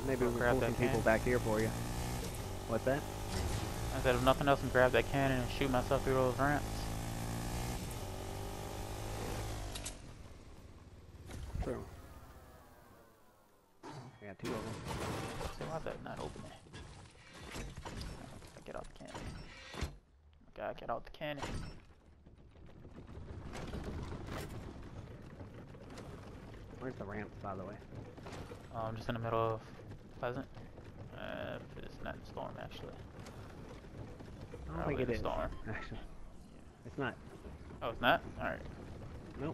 Maybe Go we can grab pull some that people cannon. back here for you. What's that? I said if nothing else, I can grab that cannon and shoot myself through those ramps. True. I got 2 of them. See, why's that not opening? Get out the cannon. Gotta get out the cannon. Where's the ramp, by the way? I'm just in the middle of Pleasant. It's not in Storm, actually. I don't think it is. Storm. Actually, it's not. Oh, it's not? Alright. Nope.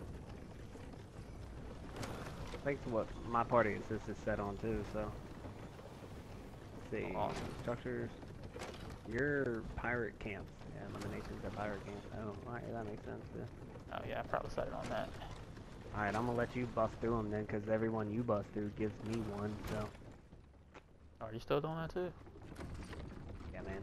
Thanks to what my party assist is set on too, so. Let's see. Awesome. Structures. Your pirate camps. Yeah, eliminations are pirate camps. Oh, alright, that makes sense too. Oh yeah, I probably set it on that. Alright, I'm gonna let you bust through them then, because every one you bust through gives me one, so. Are you still doing that too? Yeah, man.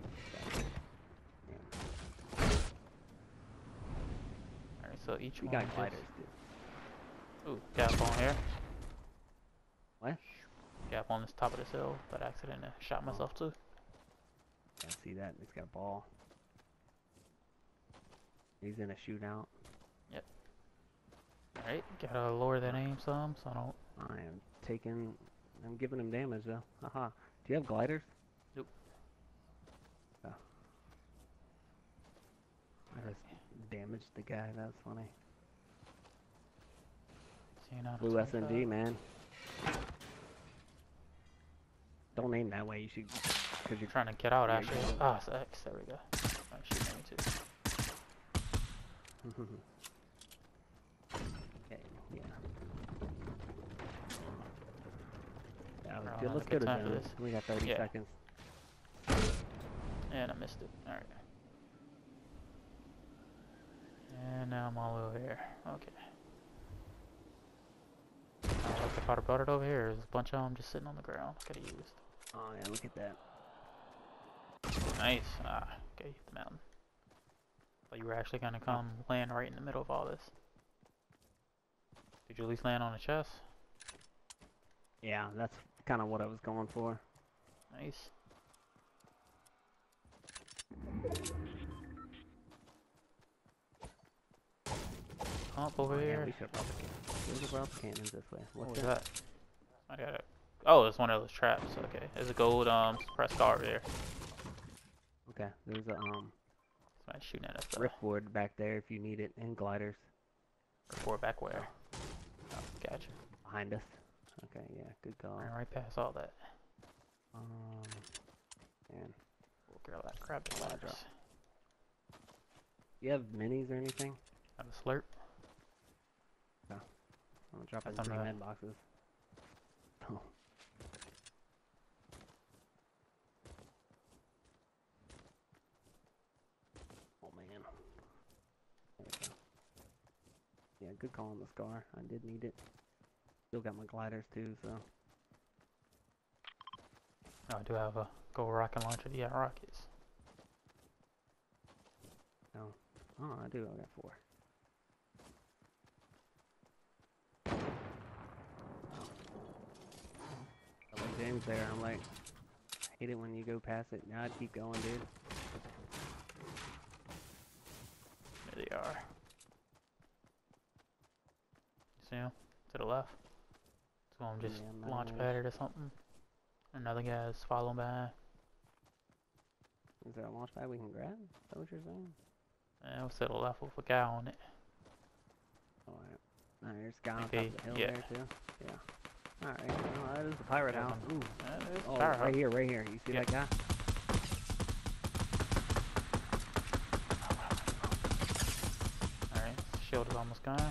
Alright, so each We one got gliders, dude. Ooh, gap on here. What? Gap on this top of this hill that I accidentally shot myself to. Yeah, see that? He's got a ball. He's in a shootout. Yep. Alright, gotta lower that aim some so I don't... I am taking... I'm giving him damage though. Haha. Do you have gliders? Nope. Oh. I just damaged the guy, that's funny. Blue SMG, man. Don't aim that way, you should... Cause you're trying to get out actually. Ah, it's X, there we go. Alright, shoot me too. Okay, yeah. Alright, Good, let's go to zone. We got 30 seconds. And I missed it. Alright. And now I'm all over here. Okay. What's the powder butter over here? There's a bunch of them just sitting on the ground. Could have used. Oh yeah, look at that. Nice. Ah, okay, hit the mountain. But you were actually gonna come land right in the middle of all this. Did you at least land on the chest? Yeah, that's kind of what I was going for. Nice. Up over here. Yeah, we should have brought the cannons this way. What was that? I got it. Oh, it's one of those traps. Okay, there's a gold suppressed car over there. Okay, there's a somebody shooting at us. Riftboard back there if you need it, and gliders. Riftboard back where? Oh, gotcha. Behind us. Okay, yeah, good call. Right past all that. Man. We'll grab the gliders. You have minis or anything? Have a slurp. No. I'm gonna drop in 3 med boxes. Oh. Oh man. There we go. Yeah, good call on the scar. I did need it. Still got my gliders too, so. Oh, I do have a gold rocket launcher. Yeah, rockets. Oh, I do. I got 4. I like James there. I'm like, I hate it when you go past it. Now I'd keep going, dude. There they are. You see them? To the left. So I'm just launch padded or something. Another guy's following behind. Is there a launch pad we can grab? Is that what you're saying? Yeah, we'll to the left with a guy on it. Alright. Alright, there's a guy on top of the hill there too. Yeah. Alright, well, that is the pirate house. Ooh. Oh, right here, right here. You see that guy? Alright, shield is almost gone.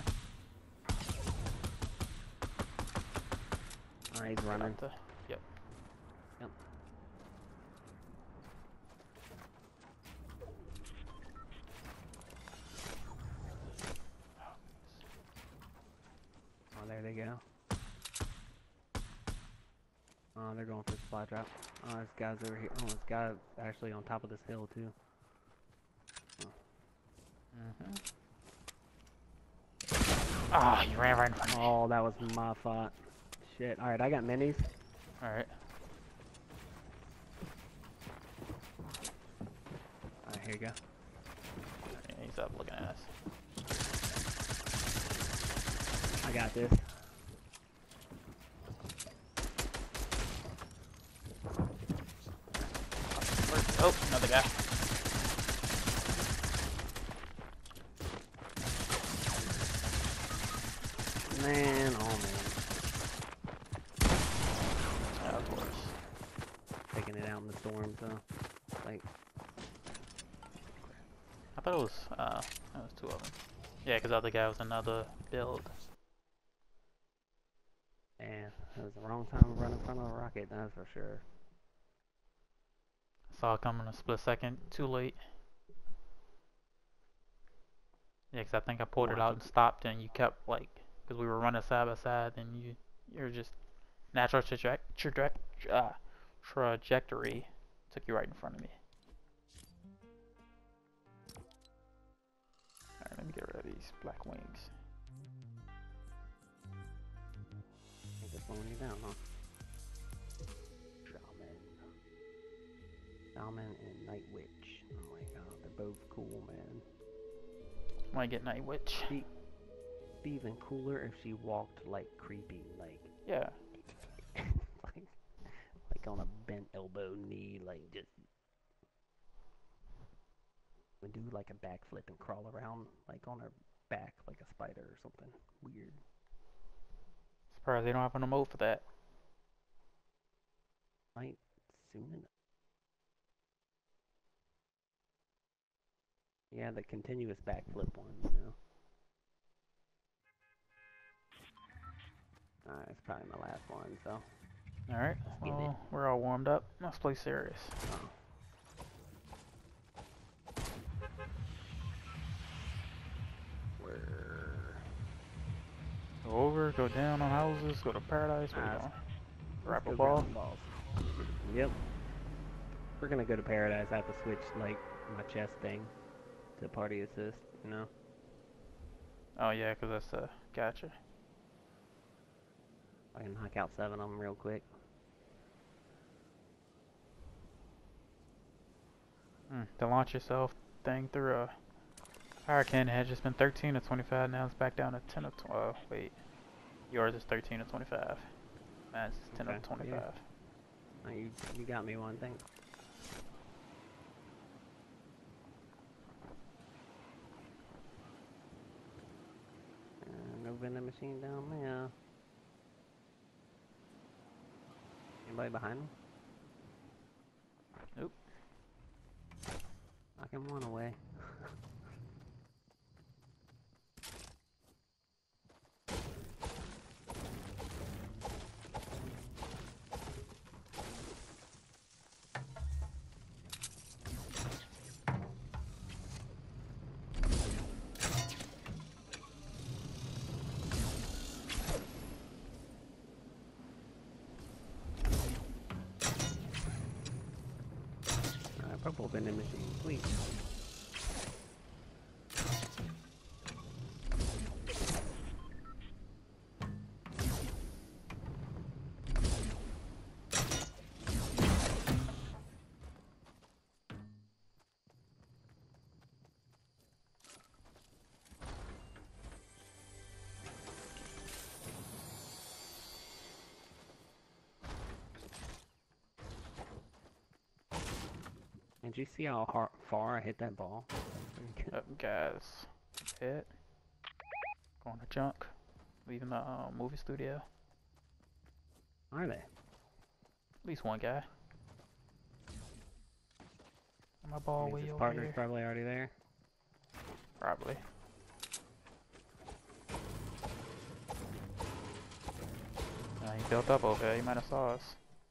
Alright, he's running. Yep. Yep. Oh, there they go. Oh, they're going for the supply drop. Oh, this guy's over here. Oh, this guy actually on top of this hill, too. Ah, you ran right in front of me. Oh, that was my fault. Shit. Alright, I got minis. Alright. Alright, here you go. Yeah, he's up looking at us. I got this. Oh, another guy. Man, oh man. Yeah, of course. Taking it out in the storm, so like I thought it was two of them. Yeah, because the other guy was another build. man, that was the wrong time to run in front of a rocket, that's for sure. Saw it coming a split second, too late. Yeah, because I think I pulled it out and stopped, and you kept like, because we were running side by side, and you're just natural trajectory took you right in front of me. Alright, let me get rid of these black wings. I think they're slowing you down, huh? Shaman and Night Witch. Oh my god, they're both cool, man. Might get Night Witch. Be even cooler if she walked like creepy, like yeah, like on a bent elbow, knee, like just would do like a backflip and crawl around like on her back like a spider or something weird. Surprised they don't have an emote for that. Might soon enough. Yeah, the continuous backflip one, you know. Alright, it's probably my last one, so. Alright, well, we're all warmed up. Let's play serious. Oh. Go over, go down on houses, go to paradise, where you going? Wrap a ball? Yep. We're gonna go to paradise. I have to switch, like, my chest thing to party assist, you know? Oh yeah, because that's gotcha. I can knock out 7 of them real quick. The launch yourself thing through a hurricane had just been 13 to 25, now it's back down to 10 to 12. Wait, yours is 13 to 25. Mine's 10 to 25. Yeah. Oh, you got me one thing. No vending machine down there. Anybody behind him? Nope. Knock him one away. Purple vending machine, please. Did you see how far I hit that ball? Guys, hit. Going to junk. Leaving the movie studio. Are they? At least one guy. My ball way his over partner's here. Probably already there. Probably. He built up over there. He might have saw us.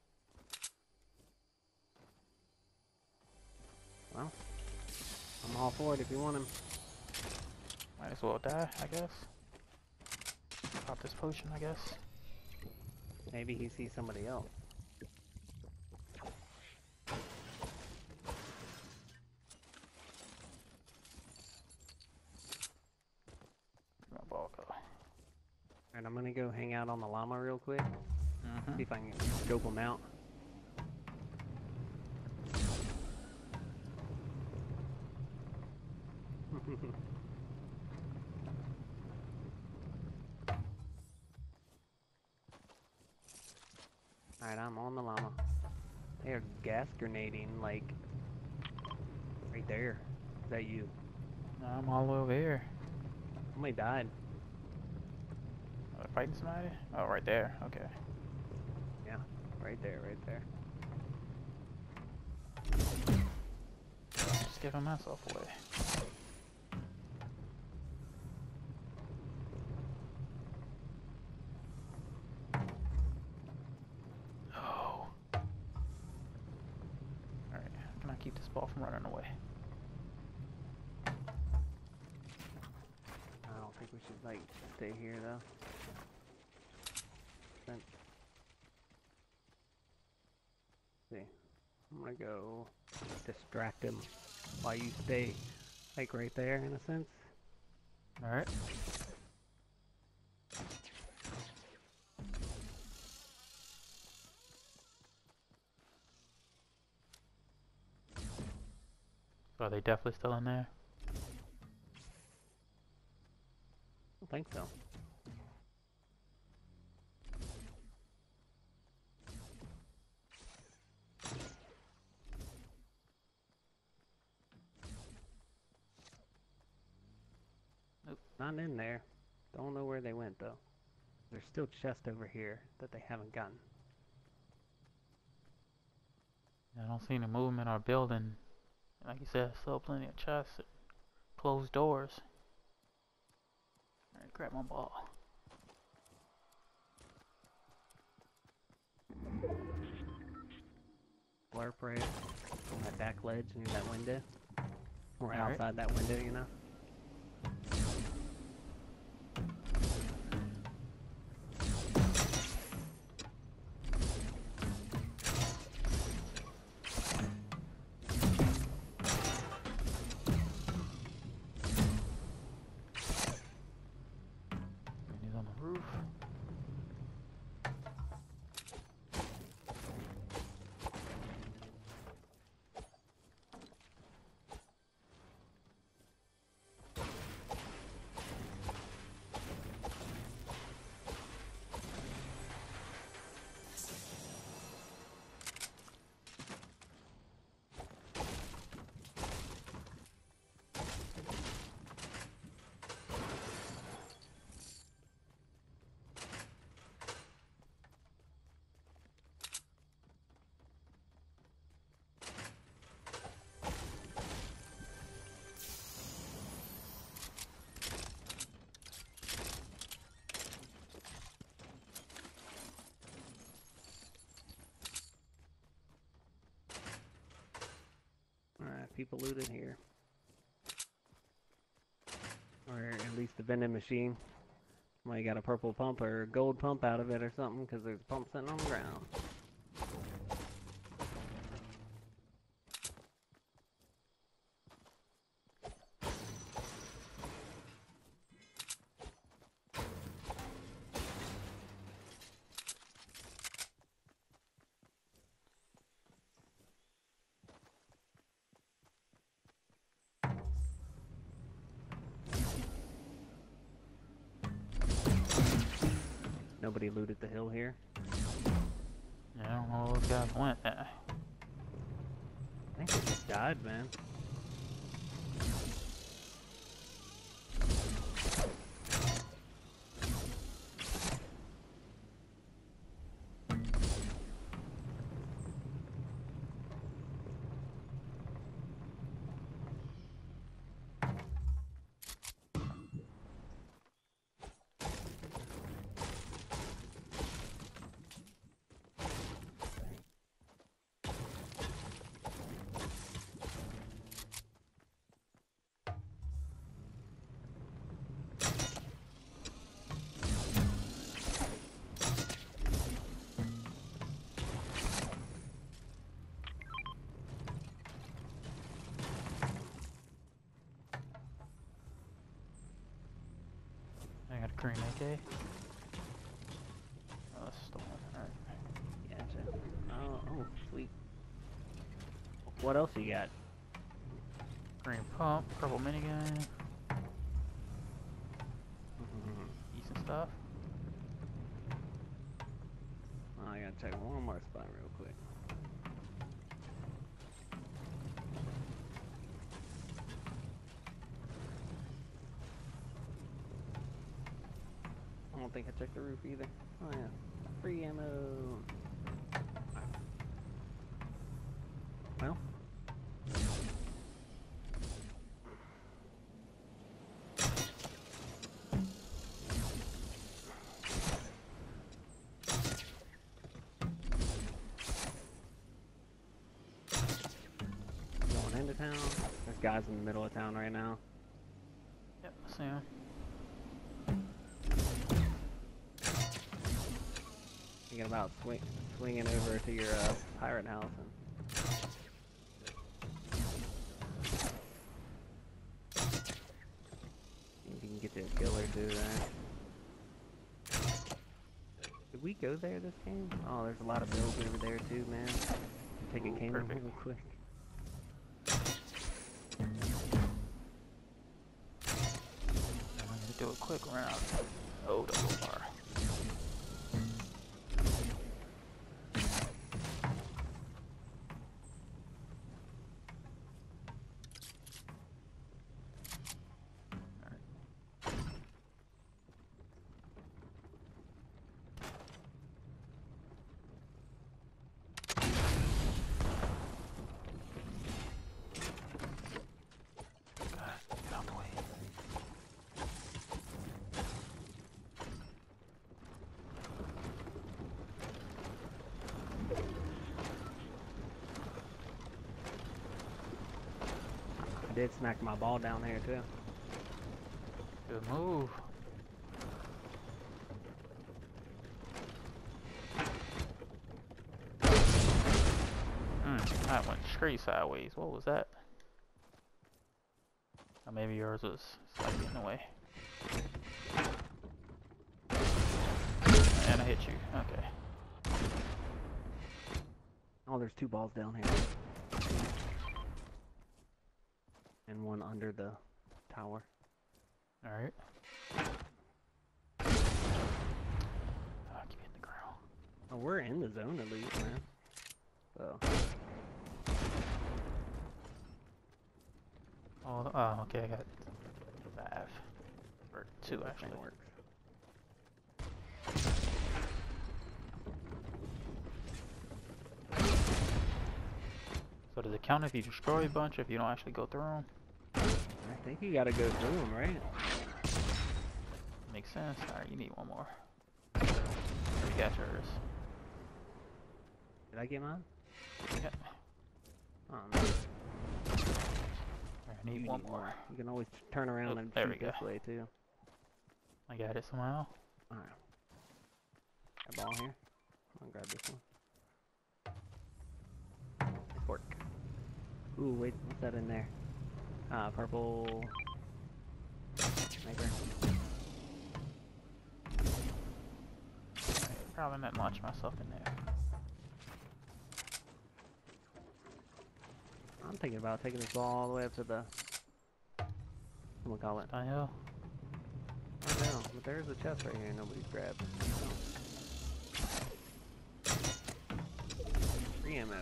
Well, I'm all for it if you want him. Might as well die, I guess. Pop this potion, I guess. Maybe he sees somebody else. My ball go. Alright, I'm gonna go hang out on the llama real quick. See if I can scope them out. Alright, I'm on the llama. They are gas grenading, like, right there. Is that you? No, I'm all over here. Somebody died. Fighting somebody? Oh, right there. Okay. Yeah, right there, right there. Just giving myself away. Oh. Alright, how can I keep this ball from running away? I don't think we should, like, stay here, though. See. I'm gonna go distract him while you stay, like, right there, in a sense. Alright. Are they definitely still in there? I don't think so. Nope, not in there. Don't know where they went, though. There's still chests over here that they haven't gotten. I don't see any movement or building. Like you said, still plenty of chests. Closed doors. Alright, grab my ball. Blurp right on that back ledge near that window. Or All outside right. that window, you know? He's on the roof. Alright, people looted here. Or at least the vending machine. Somebody got a purple pump or a gold pump out of it or something, because there's a pump sitting on the ground. Nobody looted the hill here. Yeah, I don't know where those guys went. I think they just died, man. I got a green AK. Oh, that's stolen. Alright. What else you got? Green pump, purple minigun. Decent stuff. Oh, I gotta check one more spot real quick. I don't think I checked the roof either. Oh yeah. Free ammo. Well. Going into town. There's guys in the middle of town right now. Yep, I see him. Thinking about swinging over to your pirate house and see if you can get you a kill or two there. Did we go there this game? Oh, there's a lot of builds over there too, man. Take a camo real quick. I'm gonna do a quick round. Oh, double bar. I did smack my ball down here too. Good move. That went straight sideways. What was that? Or maybe yours was slightly in the way. And I hit you. Okay. Oh, there's two balls down here. And one under the tower. Alright. Keep hitting the ground. Oh, we're in the zone at least, man. So. Oh, okay, I got 5. Or 2 actually. Works. So does it count if you destroy a bunch if you don't actually go through them? I think you gotta go through them, right? Makes sense. Alright, you need one more. You got yours. Did I get mine? Yep. Oh, no. I need one more. You can always turn around and shoot this way too. I got it somehow. Alright. That ball here. I'll grab this one. Fork. Ooh, wait, what's that in there? Purple sniper. Probably not launch myself in there. I'm thinking about taking this ball all the way up to the, call it? Stone Hill. I don't know, but there's a chest right here nobody's grabbed. Free ammo.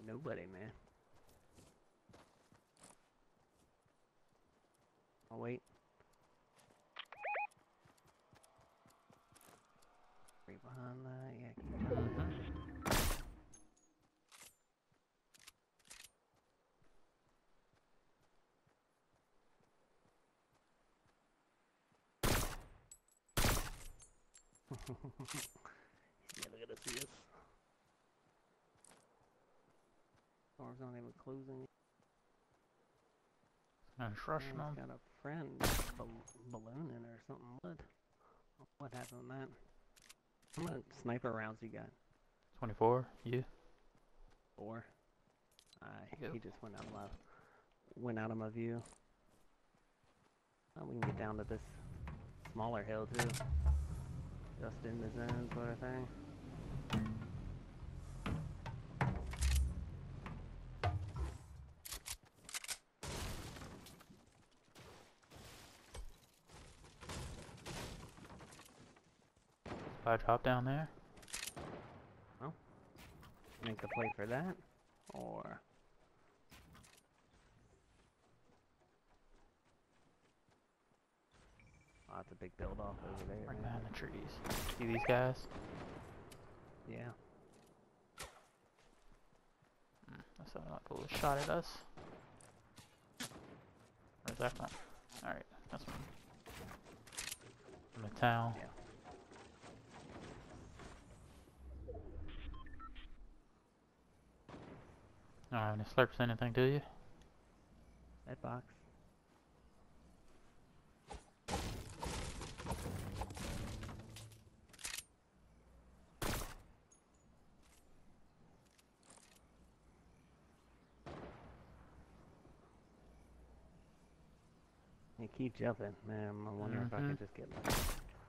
nobody, man. I'll wait. Right behind that, yeah, keep going. He's never gonna see us. Door's not even closing. Nice rushing them. Got a friend ballooning or something. What happened with that? How many sniper rounds you got? 24. You? 4. He just went out of my view. We can get down to this smaller hill too. Just in the zone sort of thing. Supply drop down there. Well, make the play for that, or oh, it's a big build off over there. Right behind the trees. See these guys? Yeah. That sounded like a little shot at us. Where's that from? Alright, that's from the town. Yeah. Don't have any slurps or anything, do you? That box. You keep jumping, man. I'm wondering if I can just get lucky.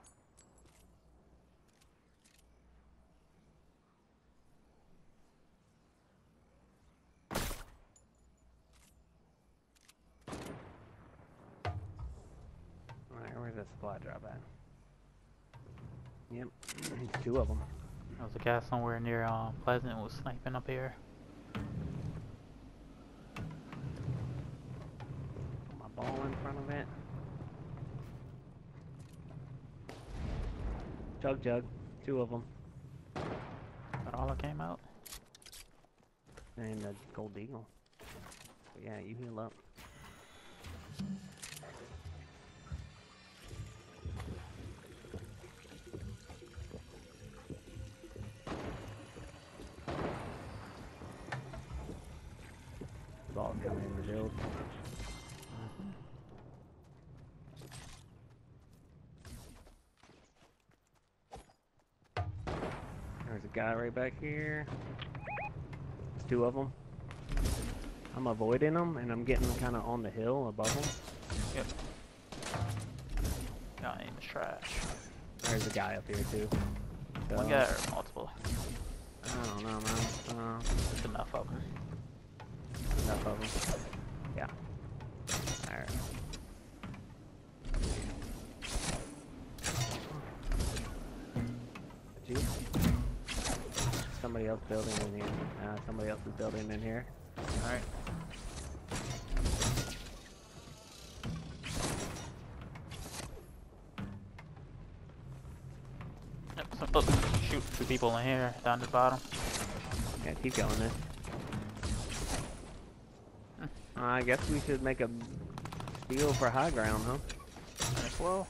Alright, where's that supply drop at? Yep, 2 of them. There was a guy somewhere near Pleasant was sniping up here. Put my ball in front of it. Jug. 2 of them. That all that came out? And the gold eagle. But yeah, you heal up. Ball coming in the build. There's a guy right back here. There's 2 of them. I'm avoiding them, and I'm getting kind of on the hill above them. Yep. Got aim is trash. There's a guy up here too. So, One guy or multiple? I don't know, man. There's enough of them. Enough of them. Yeah. Alright. You? Somebody else building in here. Somebody else is building in here. Alright. Yep, so, oh, shoot, 2 people in here, down to the bottom. Yeah, keep going then. I guess we should make a deal for high ground, huh? Might as well.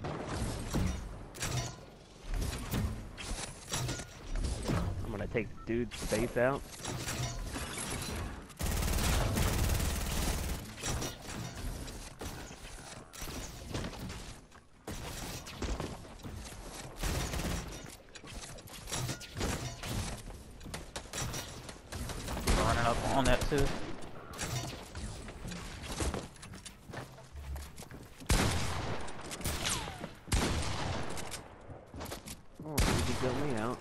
I'm gonna take dude's space out. Running up on that too. Oh, you built me out.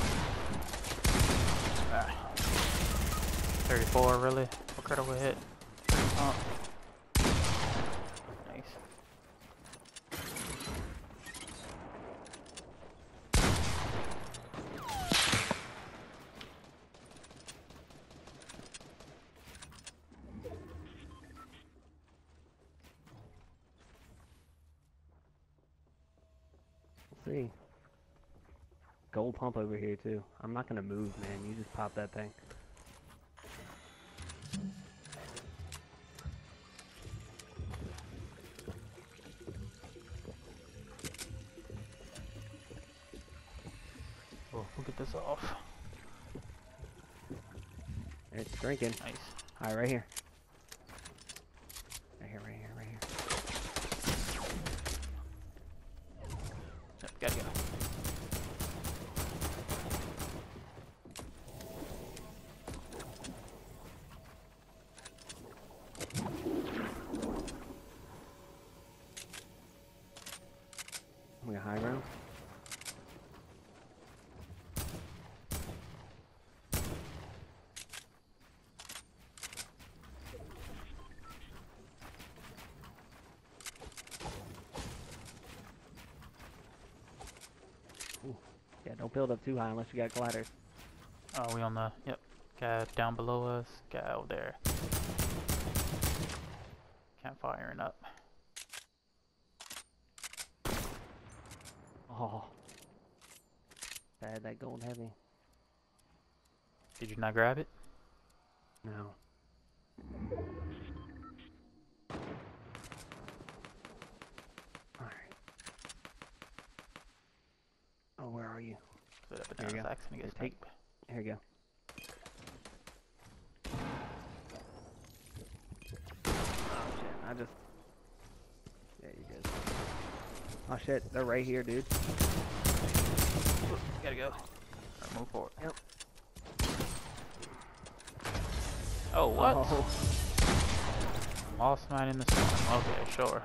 34 really. What critical hit? Oh. Nice. see. Gold pump over here too. I'm not gonna move, man. You just pop that thing. Oh, we'll get this off. It's drinking. Nice. Alright, right here. Right here, right here, right here. Yep, gotta go. We got high ground. Ooh. Yeah, don't build up too high unless you got gliders. Oh, we on the, yep. Guy down below us, guy out there. Campfiring up. Oh. I had that gold heavy. Did you not grab it? No. Alright. Oh, where are you? Put up and Here down you his go. axe and he gets Here, sniped. Here you go. Oh shit, I just... Yeah, you good. Oh shit, they're right here, dude. Gotta go. Alright, move forward. Yep. Oh, what? Oh. Lost mine in the storm. Okay, sure.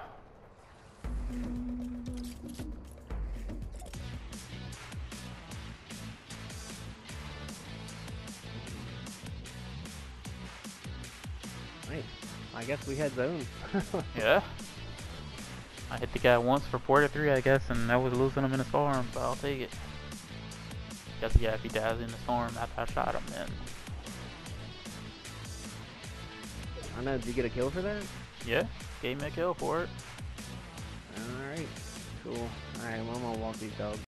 Nice. I guess we had zones. Yeah. I hit the guy once for 4-3, I guess, and I was losing him in the storm, but I'll take it. Guess yeah, if he dies in the storm after I shot him, then. I know, did you get a kill for that? Yeah, gave me a kill for it. Alright, cool. Alright, well, I'm gonna walk these dogs.